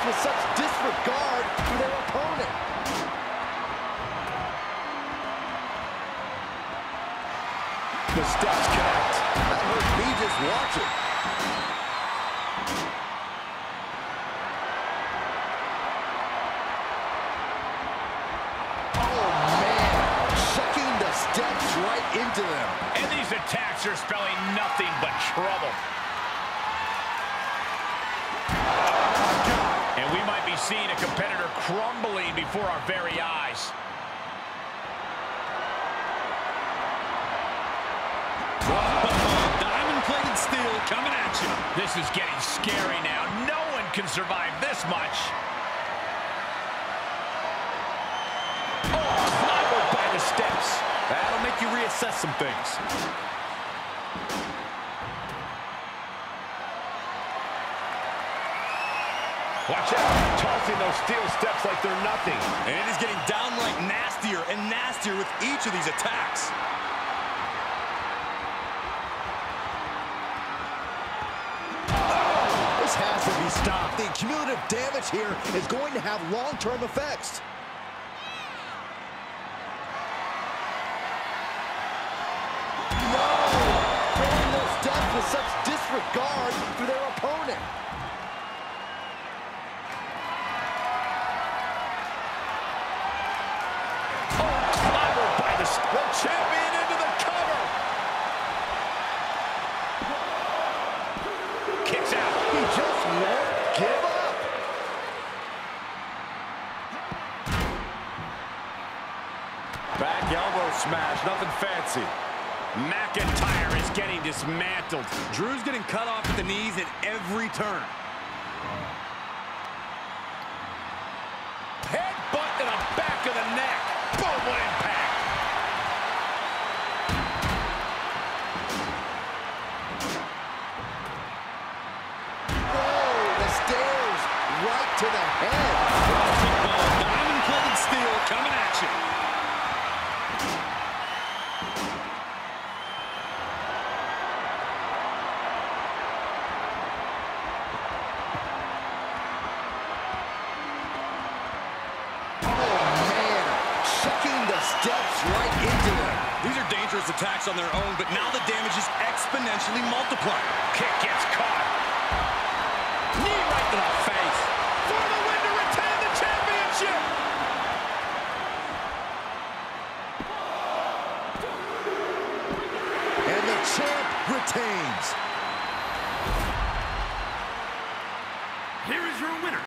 with such disregard for their opponent. The steps connect. That hurt me just watching. Oh, man. Chucking the steps right into them. And these attacks are spelling nothing but trouble. And we might be seeing a competitor crumbling before our very eyes. Diamond-plated steel coming at you. This is getting scary now. No one can survive this much. Oh, clobbered by the steps. That'll make you reassess some things. Watch out. Tossing those steel steps like they're nothing. And it is getting downright nastier and nastier with each of these attacks. This has to be stopped. The cumulative damage here is going to have long-term effects. No! Throwing those steps with such disregard for their opponent. Oh, clobbered by the champion into the cover. Kicks out. He just won't give up. Back elbow smash, nothing fancy. McIntyre is getting dismantled. Drew's getting cut off at the knees at every turn. Headbutt to the back of the neck. Boom, what impact. Oh, the stairs right to the head. Diamond-plated steel coming at you. Steps right into them. These are dangerous attacks on their own, but now the damage is exponentially multiplied. Kick gets caught.